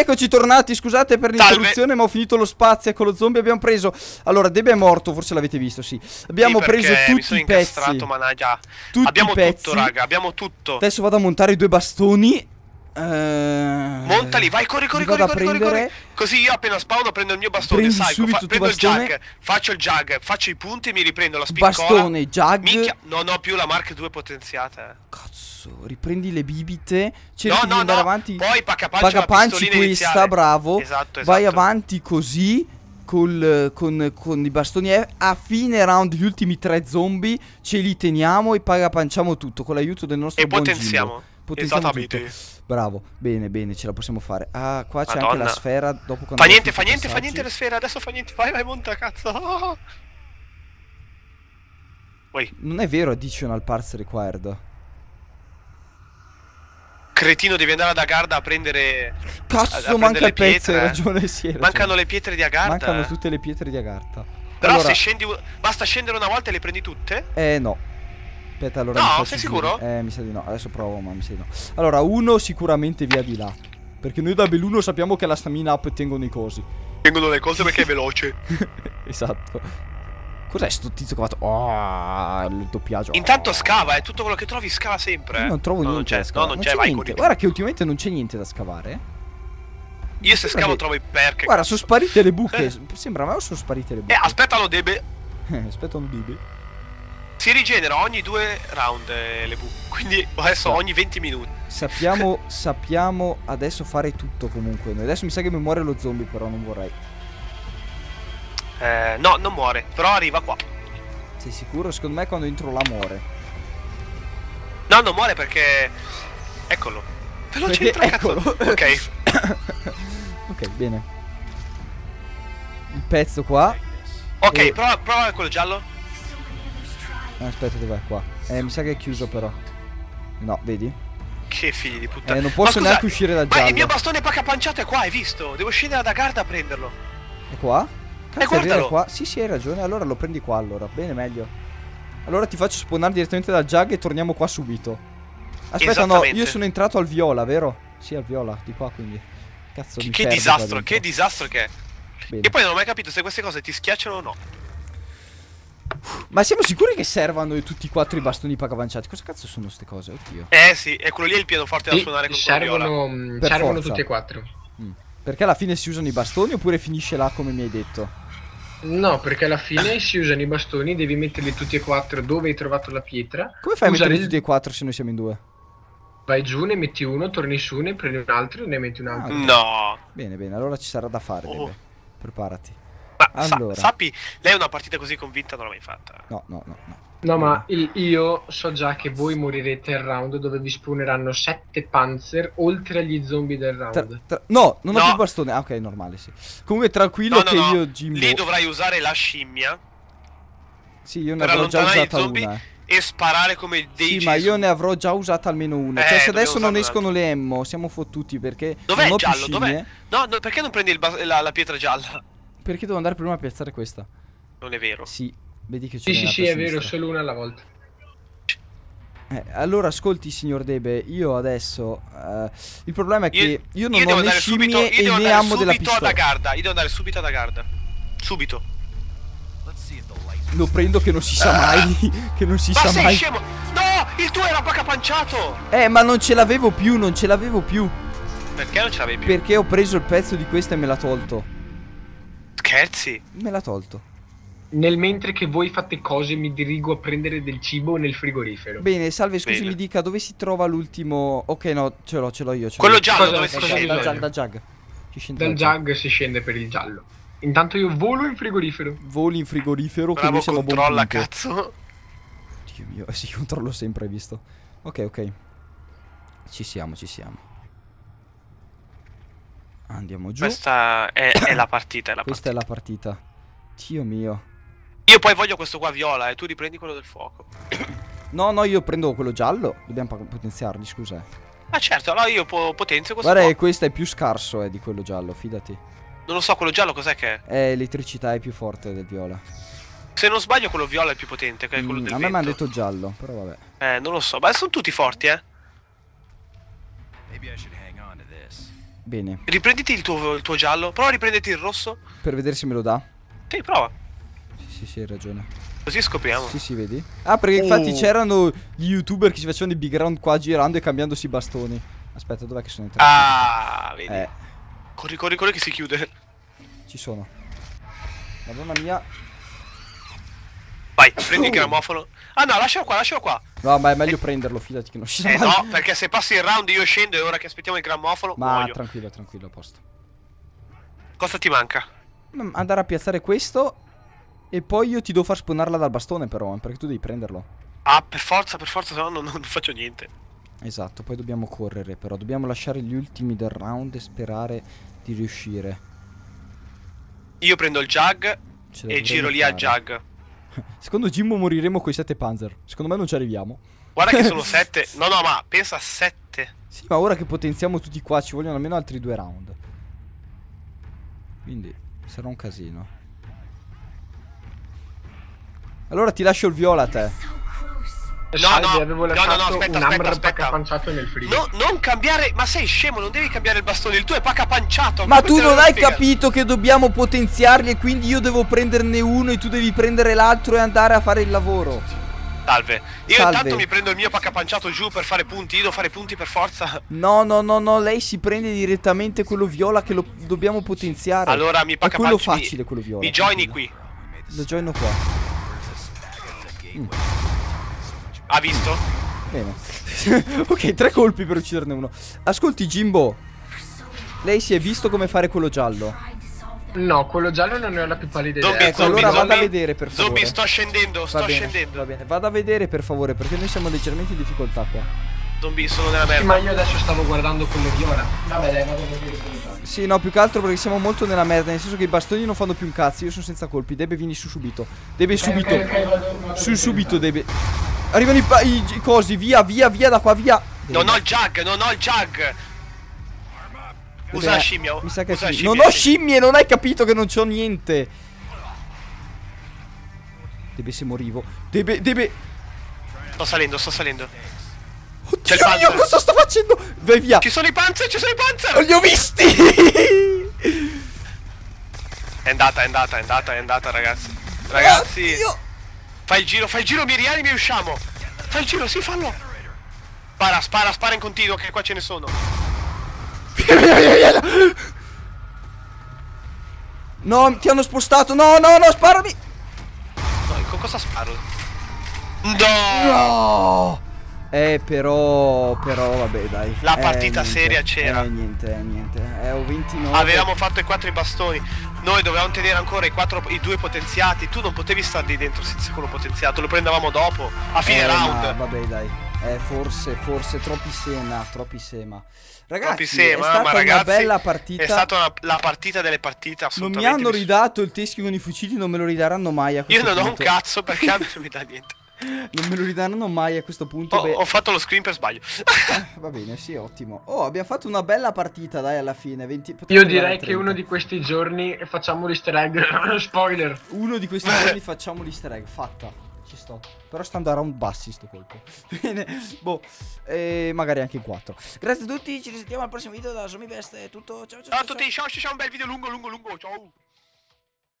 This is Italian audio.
eccoci tornati, scusate per l'interruzione, ma ho finito lo spazio con lo zombie, abbiamo preso... Allora, Debe è morto, forse l'avete visto, sì. Abbiamo preso tutti i pezzi. Abbiamo tutto, raga, abbiamo tutto. Adesso vado a montare i 2 bastoni. Montali, vai, corri. Così io appena spawno prendo il mio bastone. Prendo il jug, faccio il jug, faccio i punti e mi riprendo la spiccola. Bastone, jug. Minchia, non ho più la Mark 2 potenziata. Cazzo, riprendi le bibite. Cerchi di andare avanti. Poi pagapanci questa, bravo. Esatto. Vai avanti così con i bastoni. A fine round gli ultimi 3 zombie ce li teniamo e pagapanciamo tutto con l'aiuto del nostro buon potenziamo. Tutto. Bravo, bene, ce la possiamo fare. Ah, qua c'è anche la sfera. Dopo fa niente la sfera. Adesso fa niente. Vai, monta, cazzo. Non è vero, additional parts required. Cretino, devi andare ad Agarda a prendere. Cazzo, manca il pezzo, hai ragione, sì. Mancano le pietre di Agarda. Mancano tutte le pietre di Agartha. Però allora, se scendi, basta scendere una volta e le prendi tutte? No. Aspetta, allora. No, sei sicuro? Mi sa di no. Adesso provo, ma mi sa di no. Allora, uno sicuramente via di là. Perché noi da Belluno sappiamo che la stamina up tengono i cosi. Tengono le cose perché è veloce. Esatto. Cos'è sto tizio che ha fatto? Oh, il doppiaggio. Intanto scava, tutto quello che trovi scava sempre. Io non trovo niente. Non c'è, vai niente. Guarda che ultimamente non c'è niente da scavare. Io se scavo trovo i perk. Guarda, sono sparite le buche. Sembra a me o sono sparite le buche? Aspettalo, Debe. Aspettalo, Debe. Si rigenera ogni 2 round le buche. Quindi adesso ogni 20 minuti. Sappiamo adesso fare tutto comunque. Adesso mi sa che mi muore lo zombie, però non vorrei. No, non muore, però arriva qua. Sei sicuro? Secondo me quando entro là muore. No, non muore perché... Eccolo. Veloce, entra, eccolo. Cazzo. Ok. Ok, bene. Il pezzo qua. Ok, prova quello giallo. Aspetta, dov'è qua? Mi sa che è chiuso però. No, vedi? Che figli di puttana. Non posso neanche uscire dal giallo. Ma il mio bastone paccapanciato è qua, hai visto? Devo scendere da Agarda a prenderlo. È qua? Cazzo, guardalo. Qua? Sì, hai ragione. Allora lo prendi qua, allora. Bene, meglio. Allora ti faccio spawnare direttamente dal jug e torniamo qua subito. Aspetta, no, io sono entrato al viola, vero? Sì, al viola, di qua quindi. Cazzo, che disastro, che disastro che è. Bene. E poi non ho mai capito se queste cose ti schiacciano o no. Ma siamo sicuri che servano tutti i 4 i bastoni pagapanciati? Cosa cazzo sono queste cose? Oddio. Sì, è quello lì il pianoforte da suonare con servono tutti e 4. Perché alla fine si usano i bastoni oppure finisce là come mi hai detto? No, perché alla fine si usano i bastoni, devi metterli tutti e 4 dove hai trovato la pietra. Come fai a metterli tutti e 4 se noi siamo in 2? Vai giù, ne metti uno, torni su, ne prendi un altro e ne metti un altro. No. Bene, allora ci sarà da fare, Debe. Preparati. Ma allora. sappi, lei una partita così convinta non l'ha mai fatta. No, ma io so già che voi morirete al round dove vi spawneranno 7 panzer oltre agli zombie del round. No, non ho più bastone. Ah, ok, normale, sì. Comunque tranquillo che io Jimbo... Lì dovrai usare la scimmia. Sì, io ne avrò già usata una. E sparare come dei Sì, ma io ne avrò già usata almeno una. Cioè se adesso non escono le ammo siamo fottuti perché... Dov'è il giallo? Dov'è? No, perché non prendi la pietra gialla? Perché devo andare prima a piazzare questa. Non è vero. Sì, vedi che c'è Sì, è vero, solo una alla volta. Allora ascolti signor Debe, io adesso il problema è che io non ho né scimmie e né ammo della pistola. Io devo andare subito ad Agarda. Subito. Lo prendo che non si sa mai. Che non si sa mai. Scemo. No, il tuo era paccapanciato. Ma non ce l'avevo più, Perché non ce l'avevi più? Perché ho preso il pezzo di questa e me l'ha tolto. Scherzi? Me l'ha tolto. Nel mentre che voi fate cose mi dirigo a prendere del cibo nel frigorifero. Bene, salve, scusi, mi dica dove si trova l'ultimo... Ok, no, ce l'ho io. Quello giallo dove si scende? Dal jug. Dal jug si scende per il giallo. Intanto io volo in frigorifero. Voli in frigorifero. Bravo, controlla, cazzo. Dio mio, sì, controllo sempre, hai visto. Ok. Ci siamo. Andiamo giù. Questa è la partita, Questa è la partita. Dio mio. Io poi voglio questo qua viola e tu riprendi quello del fuoco. No, io prendo quello giallo. Dobbiamo potenziarli, scusa. Ma certo, allora io potenzio questo. Guarda, questo è più scarso di quello giallo, fidati. Non lo so, quello giallo cos'è che è? Elettricità è più forte del viola. Se non sbaglio quello viola è più potente, che è quello del A me mi hanno detto giallo, però vabbè. Non lo so, ma sono tutti forti, Bene. Riprenditi il tuo giallo. Prova a riprenderti il rosso. Per vedere se me lo dà. Sì, prova. Sì, hai ragione. Così scopriamo. Sì, vedi? Ah, perché infatti c'erano gli youtuber che si facevano i big round qua girando e cambiandosi i bastoni. Aspetta, dov'è che sono entrato? Ah, vedi. Corri che si chiude. Ci sono. Madonna mia. Vai, prendi il grammofono. Ah no, lascialo qua. No, ma è meglio prenderlo, fidati che non ci sono. No, perché se passi il round io scendo e ora che aspettiamo il grammofono ma muoio. tranquillo, a posto. Cosa ti manca? Andare a piazzare questo. E poi io ti devo far spawnarla dal bastone però, perché tu devi prenderlo. Ah, per forza, se no non faccio niente. Esatto, poi dobbiamo correre, però dobbiamo lasciare gli ultimi del round e sperare di riuscire. Io prendo il Jug e giro lì al Jug. Secondo Jimbo moriremo coi 7 Panzer. Secondo me non ci arriviamo. Guarda che sono 7. No, ma pensa a 7. Sì, ma ora che potenziamo tutti qua ci vogliono almeno altri 2 round. Quindi sarà un casino. Allora ti lascio il viola a te. Aspetta. Nel frigo. Non cambiare, ma sei scemo, non devi cambiare il bastone, il tuo è pacca panciato. Ma tu non hai capito che dobbiamo potenziarli e quindi io devo prenderne uno e tu devi prendere l'altro e andare a fare il lavoro. Salve. Io intanto mi prendo il mio pacca panciato giù per fare punti, io devo fare punti per forza. No, lei si prende direttamente quello viola che lo dobbiamo potenziare. Allora mi pacca panciato. È quello facile, quello viola. Mi joini qui. Lo joino qua. Ha visto? Bene. Ok, 3 colpi per ucciderne uno. Ascolti Jimbo, lei si è visto come fare quello giallo? No, quello giallo non ne ho la più pallida idea. Ecco, allora vada a vedere per favore. Zombie, sto scendendo. Va bene. Vada a vedere per favore, perché noi siamo leggermente in difficoltà qua. Zombie, sono nella merda. Sì, ma io adesso stavo guardando quello viola. Vabbè, dai, vado a vedere. Sì, no, più che altro perché siamo molto nella merda. Nel senso che i bastoni non fanno più un cazzo. Io sono senza colpi. Debe, vieni su subito. Debe subito. Su subito, Debe. Arrivano i cosi. Via da qua, via. Non ho il Jug. Usa la scimmia. Mi sa che sì. Non ho scimmie, non hai capito che non c'ho niente. Debe, se morivo. Debe. Sto salendo. Oddio, io cosa sto facendo? Vai via. Ci sono i panzer. Non li ho visti. È andata, ragazzi. Ragazzi. Oddio. Fai il giro, mi rianimi e usciamo. Fai il giro, sì, fallo. Spara in continuo, che qua ce ne sono. Via. No, ti hanno spostato. No, sparami. No, con cosa sparo? No. Però vabbè, dai. La partita seria c'era. Niente. Ho 29. Avevamo fatto i 4 bastoni. Noi dovevamo tenere ancora i 2 potenziati. Tu non potevi stare lì dentro senza quello potenziato. Lo prendevamo dopo, a fine round. Vabbè, dai. Forse troppi sema. Ragazzi, è stata una bella partita. È stata la partita delle partite, assolutamente. Non mi hanno ridato il teschio con i fucili, non me lo ridaranno mai a questo punto. Io non ho un cazzo perché a me non mi dà niente. Non me lo ridaranno mai a questo punto. Ho fatto lo screen per sbaglio. Va bene, sì, ottimo. Oh, abbiamo fatto una bella partita, dai, alla fine. Io direi che uno di questi giorni facciamo l'easter egg. Spoiler. Uno di questi giorni facciamo l'easter egg. Fatta. Ci sto. Però stando a round bassi sto colpo. Bene. Boh. Magari anche in 4. Grazie a tutti. Ci risentiamo al prossimo video da Zombie Best. È tutto. Ciao. Ciao a tutti. Ciao. Un bel video lungo. Ciao.